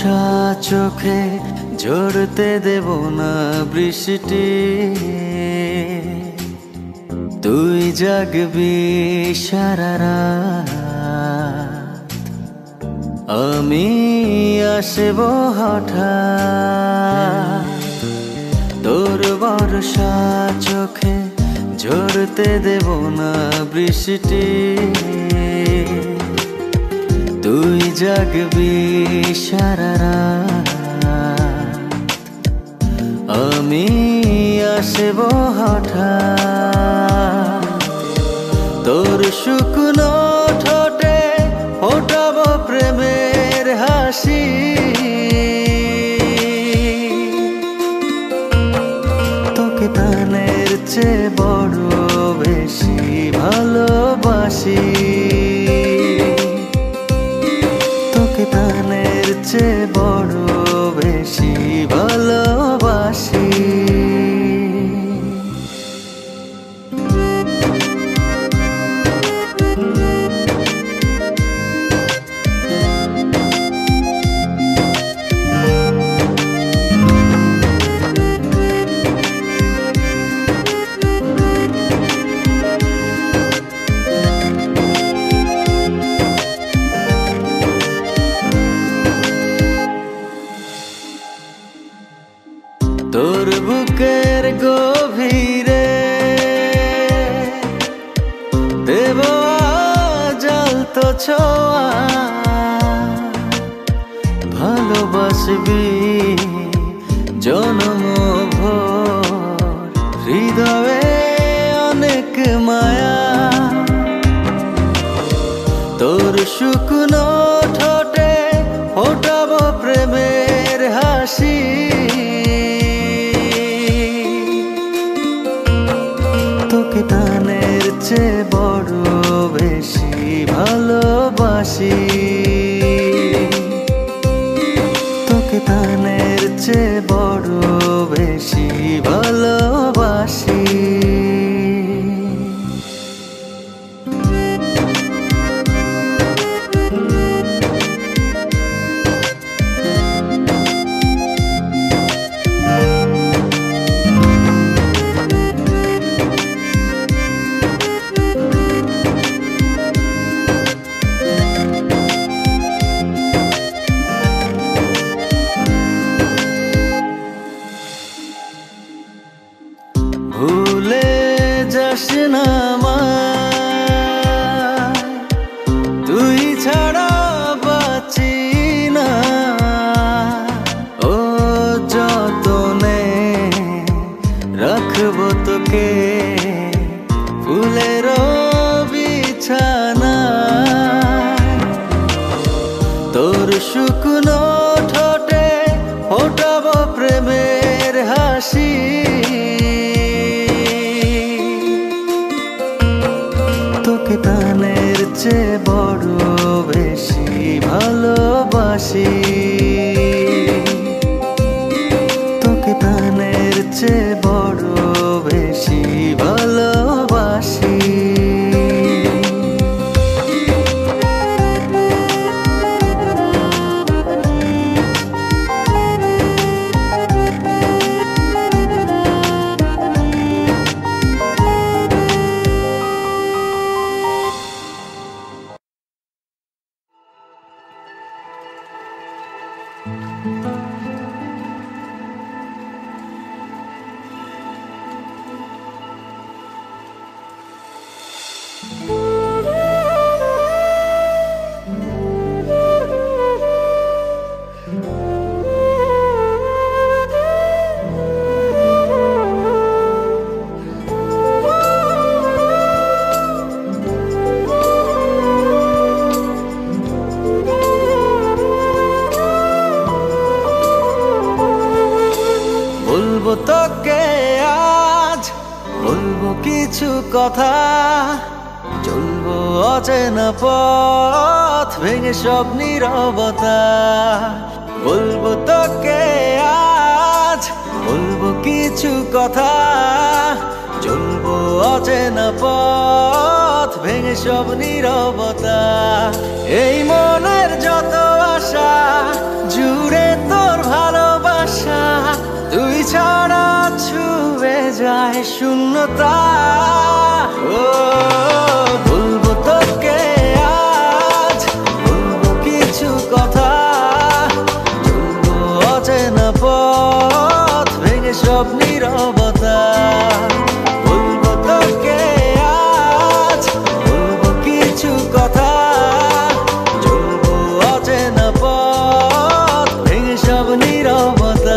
বর্ষা চোখে ঝরতে দেব না বৃষ্টি, তুই জাগবি সারা রাত, আমি আসব হঠাৎ। তোর বর্ষা চোখে ঝরতে দেব না বৃষ্টি, তুই জাগবি সারা রাত, আমি আসব হঠাৎ। তোর শুকনো ঠোঁটে ফোটাবো প্রেমের হাসি, তোকে প্রাণের চেয়ে বড় বেশি ভালোবাসি, তোকে প্রাণের চেয়ে বড় বেশি ভালোবাসি। তোর বুকের গভীরে দেব জ্বলতো ছোঁয়া, ভালোবাসবি জনম ভোর, হৃদয়ে অনেক মায়া। তোর শুকনো ঠোঁটে ফোটাবো প্রেমের হাসি, তোকে প্রাণের চেয়ে বড় বেশি ভালোবাসি, তোকে প্রাণের চেয়ে বড় বেশি ভালোবাসি। ভুলে যাস না আমায়, তুই ছাড়া বাঁচি না, ও যতনে রাখবো তোকে ফুলের বিছানা। তোর শুকনো ঠোঁটে ফোটাবো প্রেমের হাসি, তোকে প্রাণের চেয়ে বড় বেশি ভালোবাসি, তোকে প্রাণের চেয়ে বড় বেশি ভালোবাসি। বলবো তোকে আজ, বলবো কিছু কথা, চলবো অচেনা পথ ভেঙে সব নীরবতা। বলবো তোকে আজ, বলবো কিছু কথা, চলবো অচেনা পথ ভেঙে সব নীরবতা। এই মনের যত আশা আশা জুড়ে তোর ভালোবাসা, তুই ছাড়া ছুঁয়ে যায় শূন্যতা। ও বলবো তোকে আজ, বলবো কিছু কথা, চলবো অচেনা পথ ভেঙে সব নীরবতা। বলবো তোকে আজ, বলবো কিছু কথা, চলবো অচেনা পথ ভেঙে সব নীরবতা।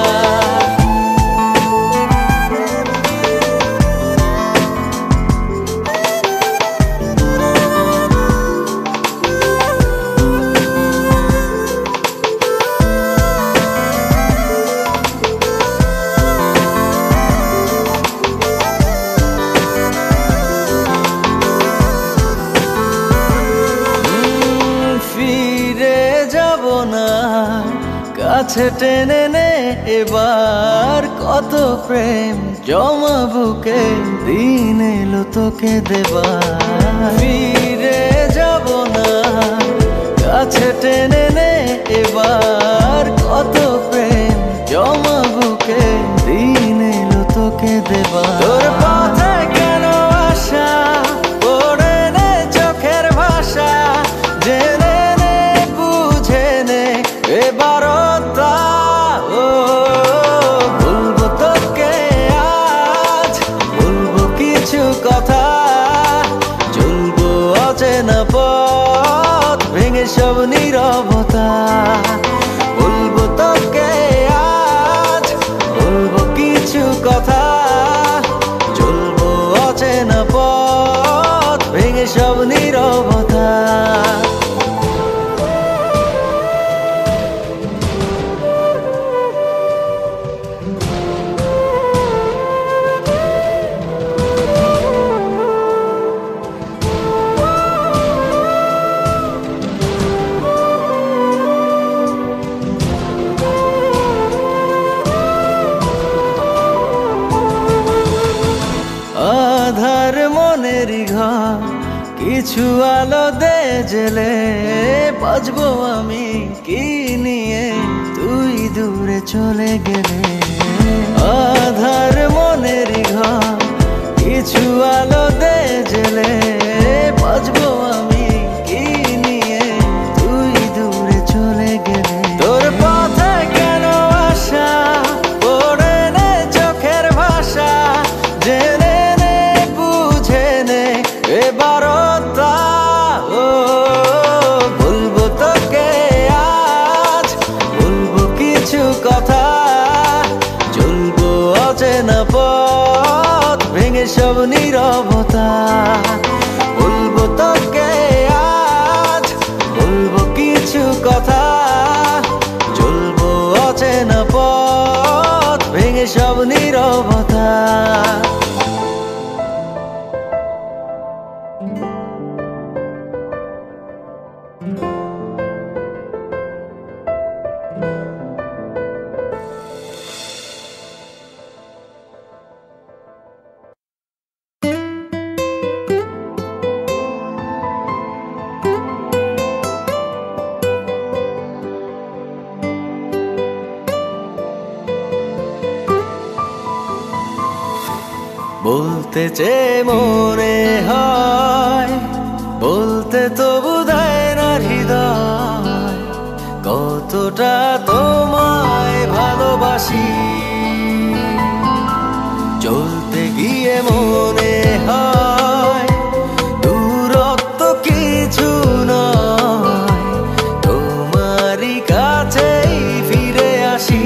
কাছে টেনে নে এবার, কত প্রেম জমা বুকে, দিন এলো তোকে দেবার। ফিরে যাব না, কাছে টেনে নে এবার, কত প্রেম জমা বুকে, দিন এলো তোকে দেবার। তোর পথে কেন আশা, পড়ে নে চোখের ভাষা, জেনে নে বুঝে নে এবার। পথ ভেঙে সব নীরবতা। বলবো তোকে আজ, বলবো কিছু কথা, চলবো অচেনা পথ ভেঙে সব নীরবতা। আধার মনেরই ঘর, কিছু আলো দে জেলে, বাঁচবো আমি কি নিয়ে তুই দূরে চলে গেলে। আধার মনেরই ঘর, কিছু আলো দে জেলে, বাঁচবো আমি কি নিয়ে তুই দূরে চলে গেলে। তোর পথে কেন আশা, পড়ে নে চোখের ভাষা, জেনে এবারতা। ও বলবো তোকে আজ, বলবো কিছু কথা, চলবো অচেনা পথ ভেঙে সব নীরবতা। বলবো তোকে আজ, বলবো কিছু কথা, চলবো অচেনা পথ ভেঙে সব নীরবতা। বলতে চেয়ে মনে হয়, বলতে তবু দেয় না হৃদয়, কতটা তোমায় ভালোবাসি। চলতে গিয়ে মনে হয় দূরত্ব কিছু নয়, তোমারই কাছেই ফিরে আসি।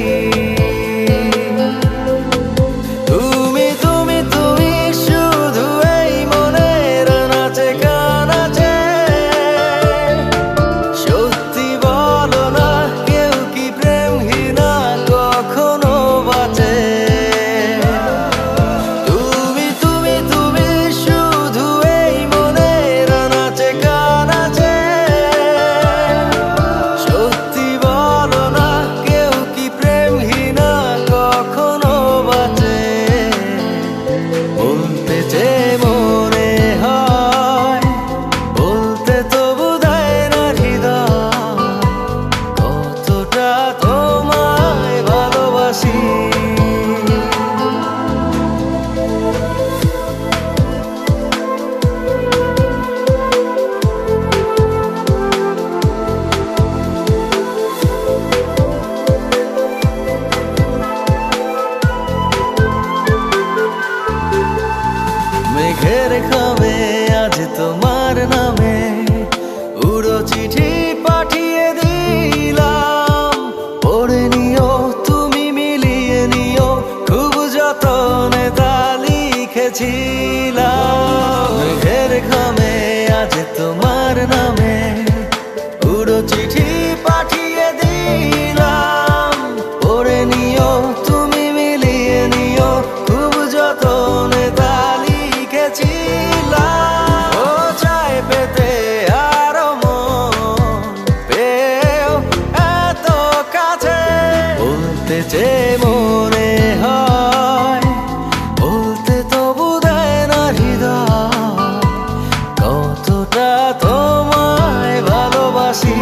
তুমি লিখেছিলাম মেঘের ঘামে আজ তোমার নামে উড়ো চিঠি পাঠিয়ে দিলাম পড়ে নিও তুমি মিলিয়ে নিও খুব যতনে তা লিখেছিলাম ও চাই পেতে আরো মন পেও এত কাছে বলতে চেয়ে মনে হয় বলতে তবু দেয় না হৃদয় কতটা তোমায় ভালোবাসি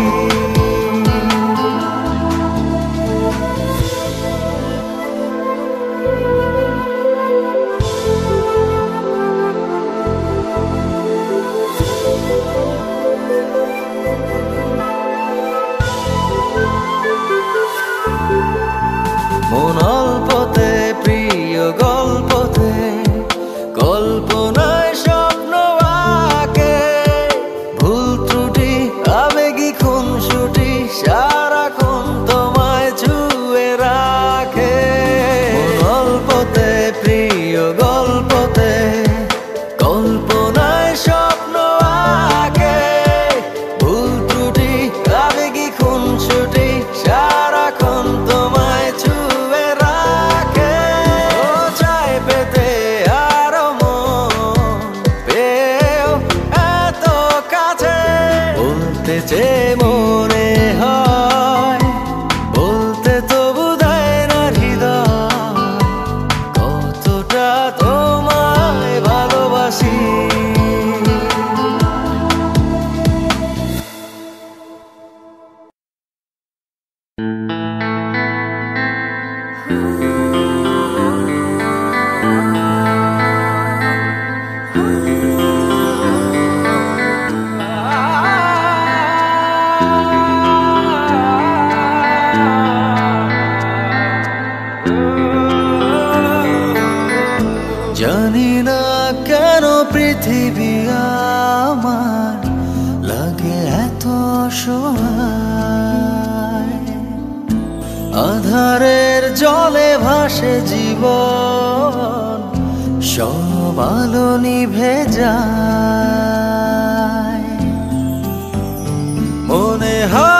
মন অল্পতে প্রিয় গল্পতে কল্পনায় স্বপ্ন আঁকে ভুল ত্রুটি আবেগী খুনসুটি সারাক্ষণ তোমায় ছুঁয়ে রাখে মন অল্পতে প্রিয় গল্পতে কল্পনায় স্বপ্ন আঁকে ভুল ত্রুটি আবেগী খুনসুটি সারাক্ষণ তোমায় ছুঁয়ে রাখে ও চাই পেতে আরো মন পেও এত কাছে বলতে চেয়ে মনে হয় বলতে তবু দেয় না হৃদয় কতটা তোমায় ভালোবাসি জানি না কেন পৃথিবী আমার লাগে এত অসহায় আধারের জলে ভাসে জীবন সব আলো নিভে যায় মনে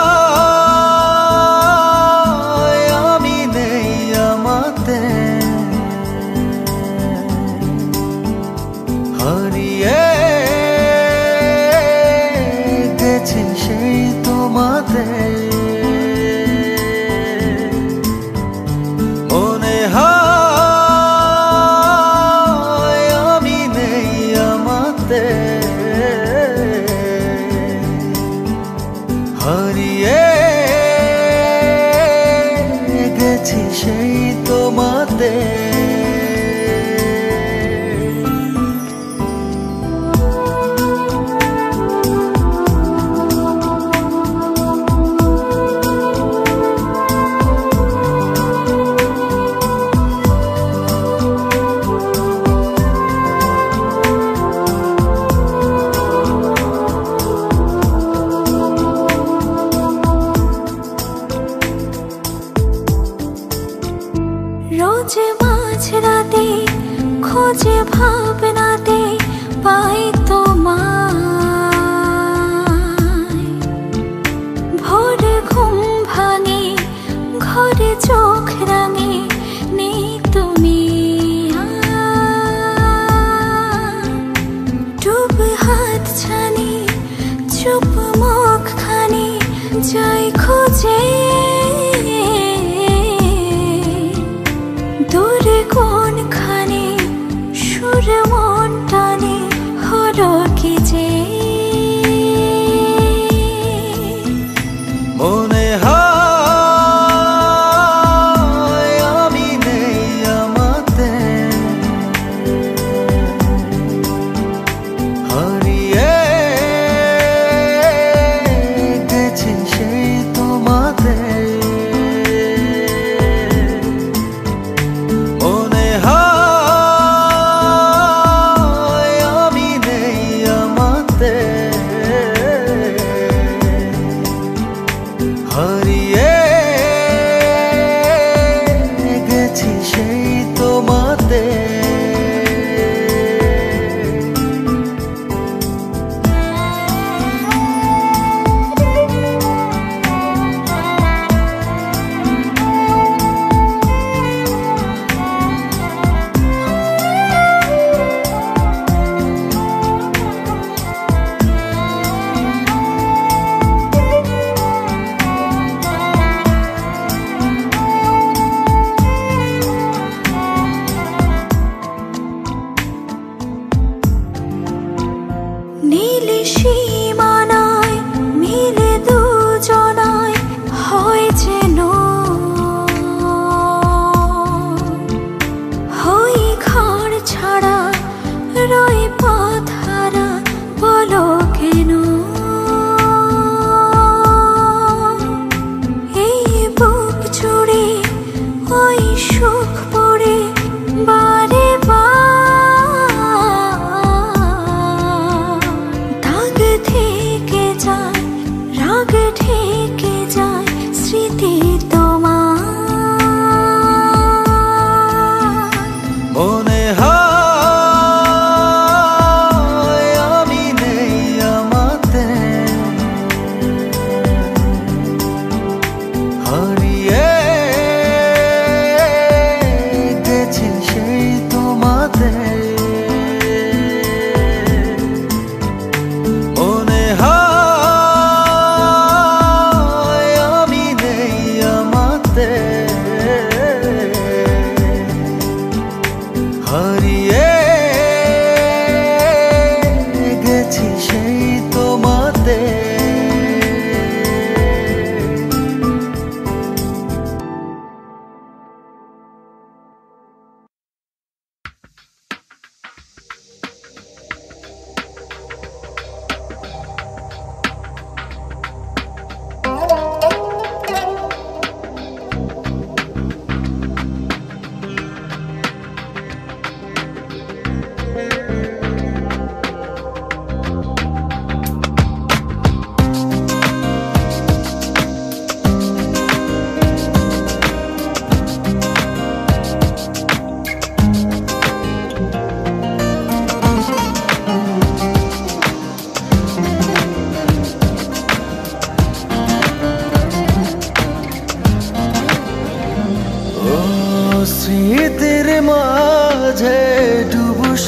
হয় আমি নেই আমাতে হারিয়ে গেছি সেই তোমাদের মনে হয় আমি নেই আমাতে হারিয়ে গেছি সেই তোমাদের রোজে মাঝরাতে খোঁজে ভাবনাতে পাই তোমায় ভোরে ঘুম ভাঙে ঘরে চোখ রাঙে নেই তুমি ডুব হাত ছানি চুপ মুখ খানি যাই খোঁজে দূরে কোনখানে সুর মন টানে হলো কি যে মনে হয় আমি নেই আমাতে হারিয়ে গেছি সেই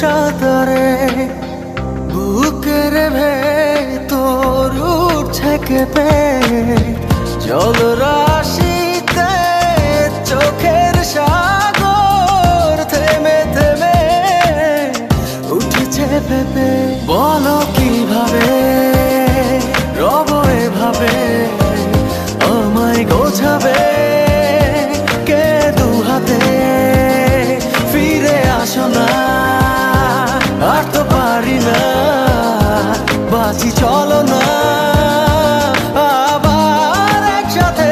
সাঁতারে বুকের ভেতর উঠছে কেঁপে জলরাশিতে চোখের সাগর থেমে থেমে উঠেছে ভেবে বলো কিভাবে রব এভাবে আমায় গোছাবে কে দু হাতে ফিরে আসো না আর তো পারি না বাঁচি চলো না আবার একসাথে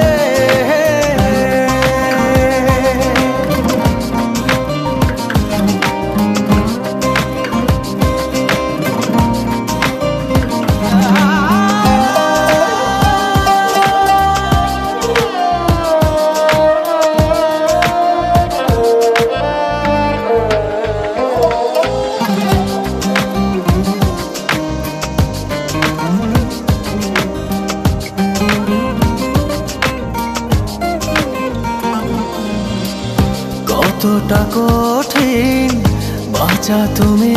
কতটা কঠিন বাঁচা তুমি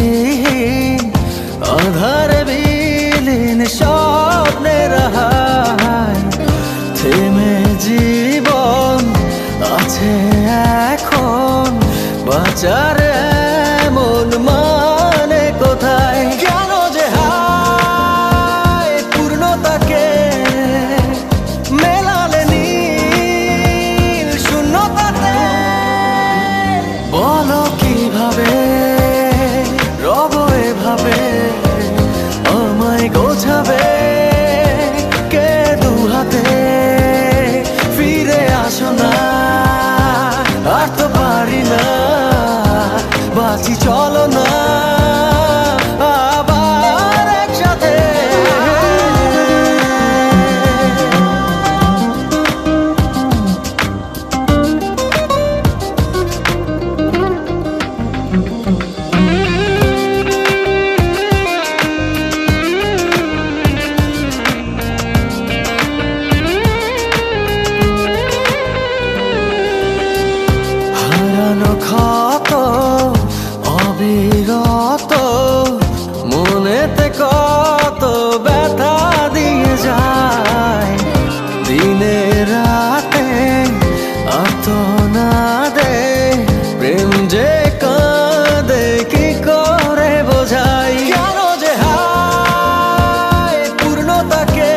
আধারে বিলীন স্বপ্নের হায় থেমে জীবন আছে এখন বাঁচার এমন মানে কোথায় কেন যে হায় পূর্ণতাকে মেলালে নীল শূন্যতাতে বলো কিভাবে রব এভাবে আমায় গোছাবে কে দু হাতে ফিরে আসো না আর তো পারি না বাঁচি চলো না আবার একসাথে ক্ষত অবিরত মনেতে কত ব্যথা দিয়ে যায় দিনে রাতে আর্তনাদে প্রেম যে কাঁদে কি করে বোঝাই কেন যে হায় পূর্ণতাকে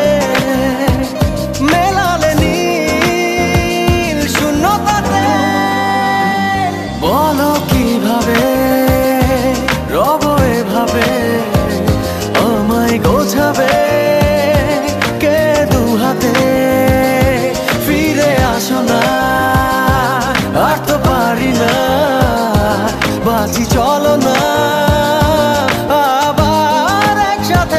মেলালে নীল শূন্যতাতে বলো কিভাবে রব এভাবে আমায় গোছাবে কে দু হাতে ফিরে আসো না আর তো পারি না বাঁচি চলো না আবার একসাথে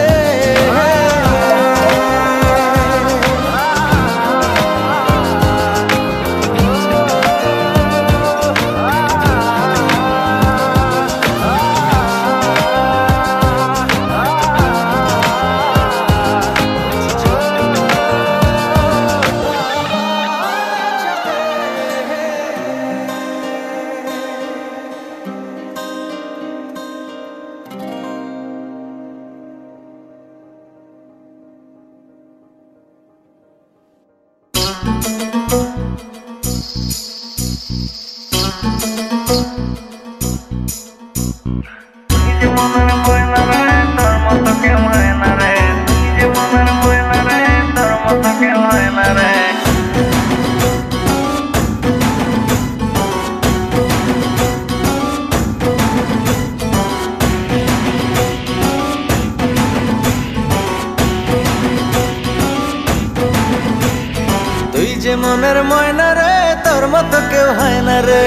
তুই যে মনের ময়না রে তোর মতো কেউ হয় না রে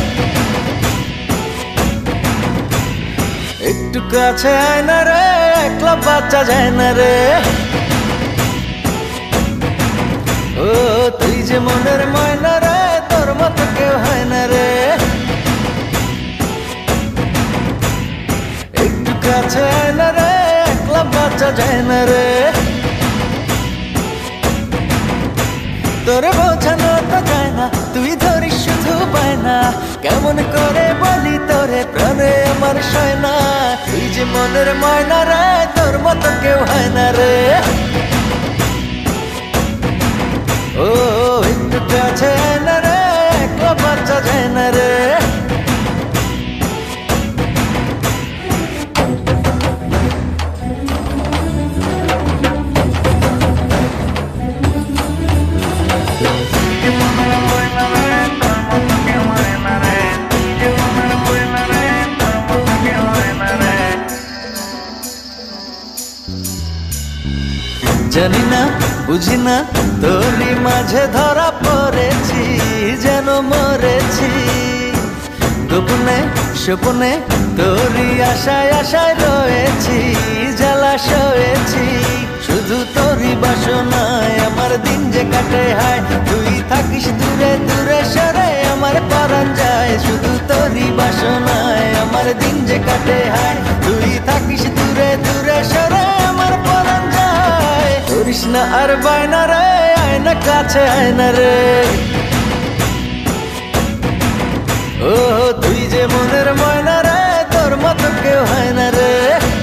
একটু কাছে আয় না রে একলা বাচ্চা যায় না রে ও তুই যে মনের ময়না রে তোর মতো কেউ হয় না রে একটু কাছে আয় না রে একলা বাচ্চা যায় না রে তোরে বোঝানো তো যায় না তুই ধরিস শুধু পায় না কেমন করে বলি তোরে প্রাণে আমার সয় না তুই যে মনের ময়না রে, তোর মতো কেউ হয় না রে। ও একটু কাছে না রে, একলা বাচ্চা যায় না রে। জানি না বুঝি না তোরই মাঝে ধরা পড়েছি, যেন মরেছি গোপনে স্বপ্নে, তোরই আশায় আশায় রয়েছি, জ্বালা সয়েছি। শুধু তোরই বাসনায় আমার দিন যে কাটে হায়, তুই থাকিস দূরে দূরে সরে আমার পরাণ যায়। শুধু তোরই বাসনায় আমার দিন যে কাটে হায়, তুই থাকিস দূরে দূরে সরে আমার পরাণ যায়। করিস না আর বায়না রে, আয়না কাছে আয়না রে। ও তুই যে মনের ময়না রে, তোর মতো কেউ হয় না রে।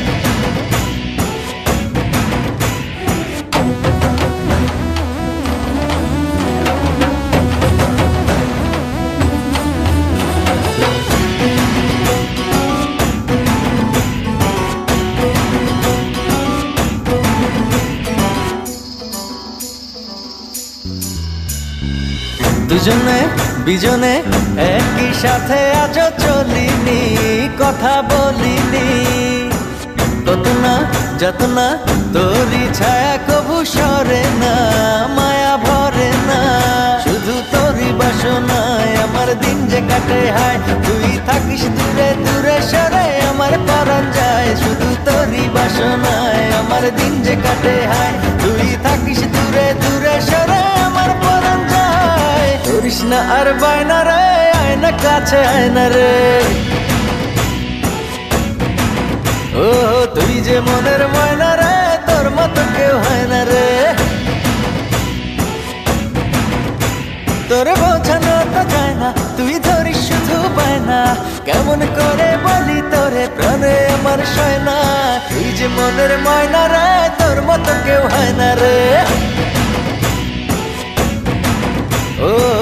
দুজনে বিজনে একই সাথে আজও চলিনি, কথা বলিনি। কত না যত না তোরই ছায়া কবু সরে না, মায়া ভরে না। শুধু তোরই বাসনায় আমার দিন যে কাটে হায়, তুই থাকিস দূরে দূরে সরে আমার পরাণ যায়। শুধু তোরই বাসনায় আমার দিন যে কাটে হায়, তুই থাকিস দূরে দূরে সরে আমার পরাণ যায়। করিস না আর বায়না রে, আয়না কাছে আয়না রে। ও তুই যে মনের ময়না রে, তোর মতো কেউ হয় না রে। তোরে বোঝানো তো যায় না, তুই ধরিস শুধু বায়না। কেমন করে বলি তোরে, প্রাণে আমার সয় না। তুই যে মনের ময়না রে, তোর মতো কেউ হয় না রে। ও